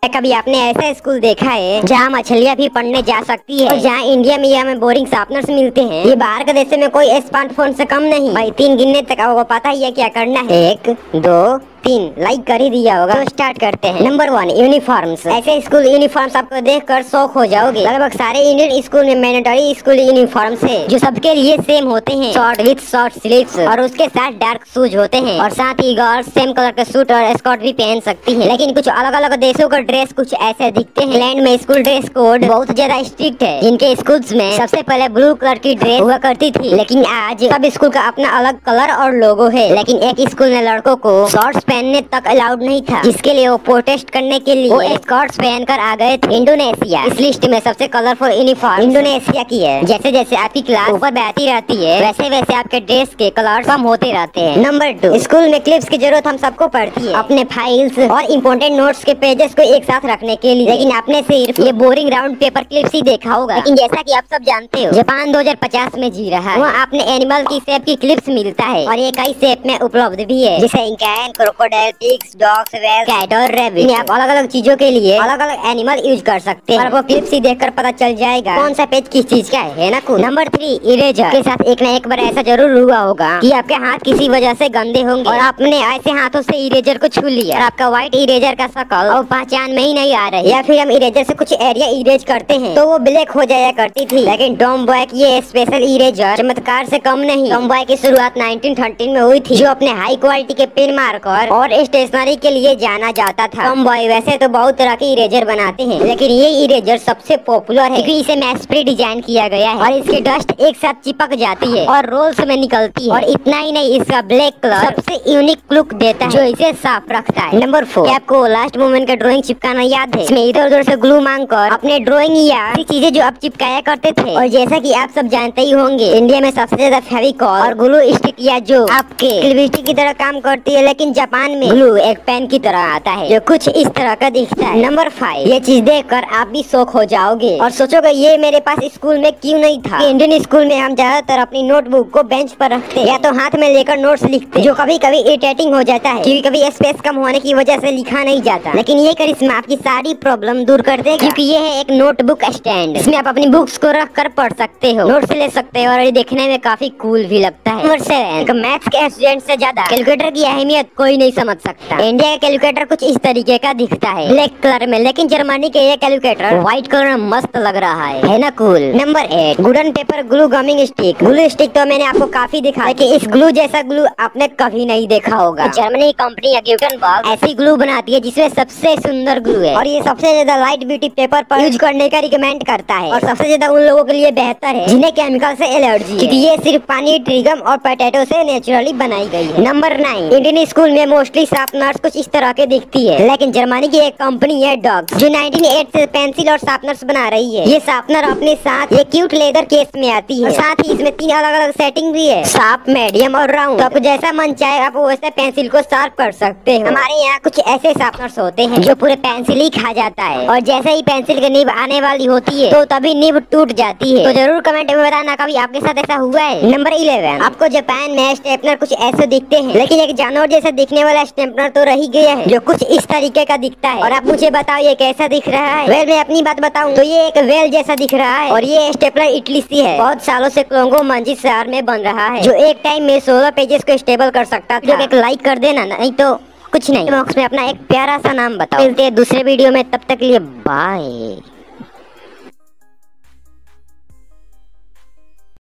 कभी आपने ऐसा स्कूल देखा है जहाँ मछलियाँ भी पढ़ने जा सकती है और जहाँ इंडिया में हमें बोरिंग शार्पनर्स मिलते हैं। ये बाहर के देश में कोई स्मार्टफोन से कम नहीं। भाई 3 गिनने तक आपको पता ही है क्या करना है। 1 2 3 लाइक कर ही दिया होगा। तो स्टार्ट करते हैं। Number 1 uniforms. ऐसे स्कूल यूनिफॉर्म्स आपको देखकर शौक हो जाओगे। लगभग सारे इंडियन स्कूल में मैंडेटरी स्कूल यूनिफॉर्म्स है जो सबके लिए सेम होते हैं। शॉर्ट विथ शॉर्ट स्लीव्स और उसके साथ डार्क शूज होते हैं और साथ ही गर्ल्स सेम कलर के सूट और स्कर्ट भी पहन सकती है। लेकिन कुछ अलग अलग देशों का ड्रेस कुछ ऐसे दिखते हैं। इंग्लैंड में स्कूल ड्रेस कोड बहुत ज्यादा स्ट्रिक्ट है। जिनके स्कूल्स में सबसे पहले ब्लू कलर की ड्रेस हुआ करती थी, लेकिन आज सब स्कूल का अपना अलग कलर और लोगो है। लेकिन एक स्कूल ने लड़कों को शॉर्ट्स पहनने तक अलाउड नहीं था, जिसके लिए वो प्रोटेस्ट करने के लिए वो स्कर्ट्स पहनकर आ गए थे। इंडोनेशिया इस लिस्ट में सबसे कलरफुल यूनिफॉर्म इंडोनेशिया की है। जैसे जैसे आपकी क्लास ऊपर बढ़ती रहती है वैसे वैसे आपके ड्रेस के कलर कम होते रहते हैं। नंबर 2 स्कूल में क्लिप्स की जरूरत हम सबको पड़ती है अपने फाइल्स और इम्पोर्टेंट नोट्स के पेजेस को एक साथ रखने के लिए। लेकिन आपने सिर्फ ये बोरिंग राउंड पेपर क्लिप्स ही देखा होगा। लेकिन जैसा कि आप सब जानते हो जापान 2050 में जी रहा है। वहाँ आपने एनिमल की शेप की क्लिप्स मिलता है और ये कई शेप में उपलब्ध भी है, जैसे इंकैन, crocodile, pigs, dogs, whale, cat और रैबिट। आप अलग अलग चीजों के लिए अलग अलग एनिमल यूज कर सकते हैं और आपको क्लिप्स ही देखकर पता चल जाएगा कौन सा पेज किस चीज का है ना कुछ। नंबर 3 इरेजर के साथ एक न एक बार ऐसा जरूर हुआ होगा कि आपके हाथ किसी वजह से गंदे होंगे और आपने ऐसे हाथों से इरेजर को छू लिया और आपका व्हाइट इरेजर का शकल और पहचान में ही नहीं आ रही। या फिर हम इरेजर से कुछ एरिया इरेज करते हैं तो वो ब्लैक हो जाया करती थी। लेकिन टॉम बॉय की ये स्पेशल इरेजर चमत्कार से कम नहीं। टॉम बॉय की शुरुआत 1913 में हुई थी, जो अपने हाई क्वालिटी के पेन मार्कर और स्टेशनरी के लिए जाना जाता था। टॉम बॉय वैसे तो बहुत तरह के इरेजर बनाते हैं, लेकिन ये इरेजर सबसे पॉपुलर है क्योंकि इसे मैस प्री डिजाइन किया गया है और इसकी डस्ट एक साथ चिपक जाती है और रोल्स में निकलती है। और इतना ही नहीं, इसका ब्लैक कलर सबसे यूनिक लुक देता है जो इसे साफ रखता है। नंबर 4 आपको लास्ट मोमेंट का ड्राइंग चिपकाना याद है? इसमें इधर उधर से ग्लू मांगकर अपने ड्राइंग या चीजें जो आप चिपकाया करते थे। और जैसा कि आप सब जानते ही होंगे, इंडिया में सबसे ज्यादा फेविकॉल और ग्लू स्टिक या जो आपके लिपस्टिक की तरह काम करती है, लेकिन जापान में ग्लू एक पेन की तरह आता है जो कुछ इस तरह का दिखता है। नंबर 5 ये चीज देखकर आप भी शौक हो जाओगे और सोचोगे ये मेरे पास स्कूल में क्यों नहीं था। इंडियन स्कूल में हम ज्यादातर अपनी नोटबुक को बेंच पर रखते हैं या तो हाथ में लेकर नोट्स लिखते, जो कभी कभी इरिटेटिंग हो जाता है क्योंकि कभी स्पेस कम होने की वजह से लिखा नहीं जाता। लेकिन ये करिश्मा आपकी सारी प्रॉब्लम दूर कर देगा क्योंकि ये है एक नोटबुक स्टैंड। इसमें आप अपनी बुक्स को रख कर पढ़ सकते हो, नोट्स ले सकते हो और ये देखने में काफी कूल भी लगता है। नंबर 7 मैथ्स के स्टूडेंट से ज्यादा कैलकुलेटर की अहमियत कोई नहीं समझ सकता। इंडिया का कैलकुलेटर कुछ इस तरीके का दिखता है ब्लैक कलर में, लेकिन जर्मनी के ये कैलकुलेटर व्हाइट कलर में मस्त लग रहा है ना cool. Number 8 wooden paper glue gumming stick. Glue stick तो मैंने आपको काफी दिखा, लेकिन इस ग्लू जैसा ग्लू आपने कभी नहीं देखा होगा। जर्मनी कंपनी ग्यूटेनबर्ग ऐसी ग्लू बनाती है जिसमें सबसे सुंदर ग्लू है और ये सबसे ज्यादा लाइट ब्यूटी पेपर पर यूज करने का रिकमेंड करता है और सबसे ज्यादा उन लोगों के लिए बेहतर है जिन्हें केमिकल से एलर्जी, क्योंकि ये सिर्फ पानी, ट्रिगम और पोटैटो से नेचुरली बनाई गई है। नंबर 9 इंडियन स्कूल में मोस्टली शार्पनर्स कुछ इस तरह के दिखती है, लेकिन जर्मनी की एक कंपनी है डॉग जो 1908 से पेंसिल और शार्पनर्स बना रही है। ये शार्पनर अपने साथ ये क्यूट लेदर केस में आती है और साथ ही इसमें 3 अलग अलग सेटिंग भी है, शार्प, मीडियम और राउंड। तो आपको जैसा मन चाहे आप वैसे पेंसिल को शार्प कर सकते हो। हमारे यहाँ कुछ ऐसे शार्पनर्स होते हैं जो पूरे पेंसिल ही खा जाता है और जैसे ही पेंसिल की निब आने वाली होती है तो तभी निब टूट जाती है। तो जरूर कमेंट में बताना कभी आपके साथ ऐसा हुआ है। नंबर 11 आपको जापान में स्टेपलर कुछ ऐसे दिखते हैं, लेकिन एक जानवर जैसा दिखने वाला स्टेपलर तो रह गया है जो कुछ इस तरीके का दिखता है। और आप मुझे बताओ ये कैसा दिख रहा है? वेल मैं अपनी बात बताऊं तो ये एक वेल जैसा दिख रहा है और ये स्टेपलर इटली से है। बहुत सालों से कोंगो मंजी शहर में बन रहा है जो एक टाइम में 16 पेजेस को स्टेबल कर सकता था। एक लाइक कर देना, नहीं तो कुछ नहीं, बॉक्स में अपना एक प्यारा सा नाम बताओ। मिलते हैं दूसरे वीडियो में, तब तक के लिए बाय।